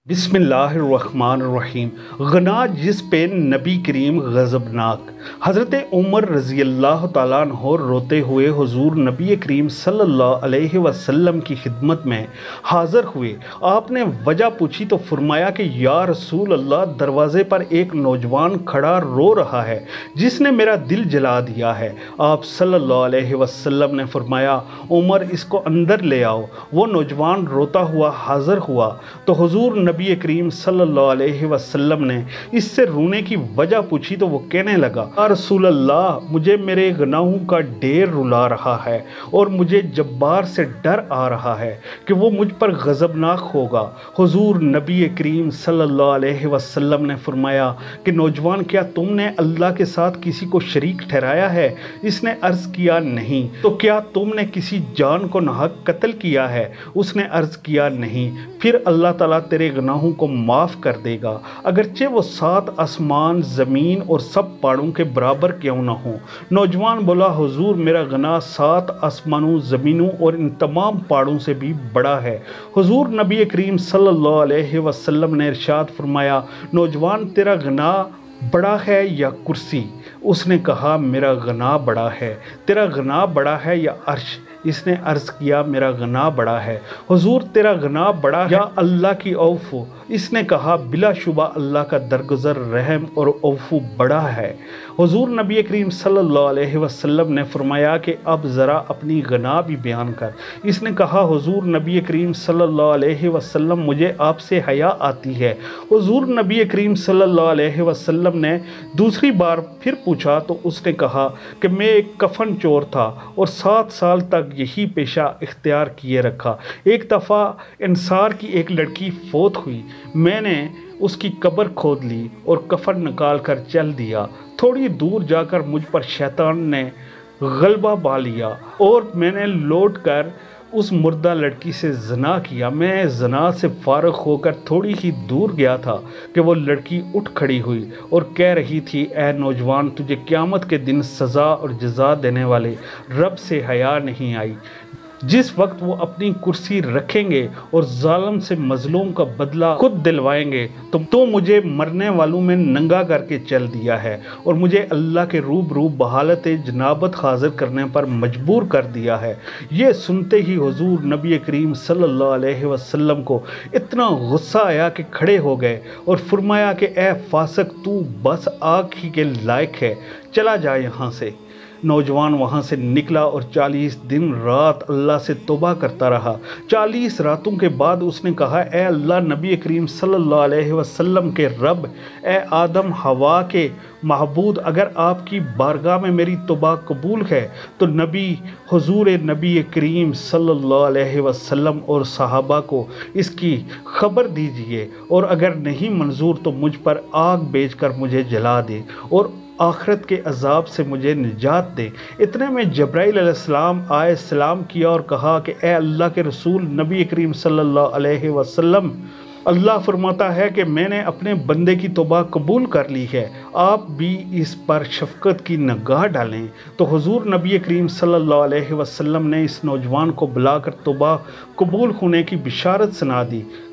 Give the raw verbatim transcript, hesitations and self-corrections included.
بسم اللہ الرحمن الرحیم۔ غنا جس پہ نبی کریم غضبناک۔ حضرت عمر رضی اللہ تعالیٰ عنہ روتے ہوئے حضور نبی کریم صلی اللہ علیہ وسلم کی خدمت میں حاضر ہوئے۔ آپ نے وجہ پوچھی تو فرمایا کہ یا رسول اللہ، دروازے پر ایک نوجوان کھڑا رو رہا ہے جس نے میرا دل جلا دیا ہے۔ آپ صلی اللہ علیہ وسلم نے فرمایا عمر، اس کو اندر لے آؤ۔ وہ نوجوان روتا ہوا حاضر ہوا تو حضور نبی کریم صلی اللہ علیہ وسلم نے اس سے رونے کی وجہ پوچھی تو وہ کہنے لگا، یا رسول اللہ، مجھے میرے گناہوں کا ڈھیر رلا رہا ہے اور مجھے جبار سے ڈر آ رہا ہے کہ وہ مجھ پر غضبناک ہوگا۔ حضور نبی کریم صلی اللہ علیہ وسلم نے فرمایا کہ نوجوان، کیا تم نے اللہ کے ساتھ کسی کو شریک ٹھہرایا ہے؟ اس نے عرض کیا نہیں۔ تو کیا تم نے کسی جان کو ناحق قتل کیا ہے؟ اس نے عرض کیا نہیں۔ پھر اللہ تعالیٰ تیرے گناہوں کو معاف کر دے گا، اگرچہ وہ سات آسمان، زمین اور سب پہاڑوں کے برابر کیوں نہ ہوں۔ نوجوان بولا، حضور، میرا گناہ سات آسمانوں، زمینوں اور ان تمام پہاڑوں سے بھی بڑا ہے۔ حضور نبی کریم صلی اللہ علیہ وسلم نے ارشاد فرمایا، نوجوان، تیرا گناہ بڑا ہے یا کرسی؟ اس نے کہا، میرا گناہ بڑا ہے۔ تیرا گناہ بڑا ہے یا عرش؟ اس نے عرض کیا، میرا گناہ بڑا ہے۔ حضور، تیرا گناہ بڑا ہے یا اللہ کی عفو؟ اس نے کہا، بلا شبہ اللہ کا درگزر، رحم اور عفو بڑا ہے۔ حضور نبی کریم صلی اللہ علیہ وسلم نے فرمایا کہ اب ذرا اپنی گناہ بھی بیان کر۔ اس نے کہا، حضور نبی کریم صلی اللہ علیہ وسلم، مجھے آپ سے حیا آتی ہے۔ حضور نبی کریم صلی اللہ علیہ وسلم نے دوسری بار پھر پوچھا تو اس نے کہا کہ میں ایک کفن چور تھا اور سات سال تک یہی پیشہ اختیار کیے رکھا۔ ایک دفعہ انصار کی ایک لڑکی فوت ہوئی، میں نے اس کی قبر کھود لی اور کفن نکال کر چل دیا۔ تھوڑی دور جا کر مجھ پر شیطان نے غلبہ پا لیا اور میں نے لوٹ کر اس مردہ لڑکی سے زنا کیا۔ میں زنا سے فارغ ہو کر تھوڑی ہی دور گیا تھا کہ وہ لڑکی اٹھ کھڑی ہوئی اور کہہ رہی تھی، اے نوجوان، تجھے قیامت کے دن سزا اور جزا دینے والے رب سے حیا نہیں آئی؟ جس وقت وہ اپنی کرسی رکھیں گے اور ظالم سے مظلوم کا بدلہ خود دلوائیں گے تو تو مجھے مرنے والوں میں ننگا کر کے چل دیا ہے اور مجھے اللہ کے روبرو بحالت جنابت حاضر کرنے پر مجبور کر دیا ہے۔ یہ سنتے ہی حضور نبی کریم صلی اللہ علیہ وسلم کو اتنا غصہ آیا کہ کھڑے ہو گئے اور فرمایا کہ اے فاسق، تو بس آگ ہی کے لائق ہے، چلا جا یہاں سے۔ نوجوان وہاں سے نکلا اور چالیس دن رات اللہ سے توبہ کرتا رہا۔ چالیس راتوں کے بعد اس نے کہا، اے اللہ نبی کریم صلی اللہ علیہ وسلم کے رب، اے آدم حوا کے معبود، اگر آپ کی بارگاہ میں میری توبہ قبول ہے تو نبی حضور نبی کریم صلی اللہ علیہ وسلم اور صحابہ کو اس کی خبر دیجئے، اور اگر نہیں منظور تو مجھ پر آگ بیچ کر مجھے جلا دے اور آخرت کے عذاب سے مجھے نجات دے۔ اتنے میں جبرائیل علیہ السلام آئے، سلام کیا اور کہا کہ اے اللہ کے رسول نبی کریم صلی اللہ علیہ وسلم، اللہ فرماتا ہے کہ میں نے اپنے بندے کی توبہ قبول کر لی ہے، آپ بھی اس پر شفقت کی نگاہ ڈالیں۔ تو حضور نبی کریم صلی اللہ علیہ وسلم نے اس نوجوان کو بلا کر توبہ قبول ہونے کی بشارت سنا دی۔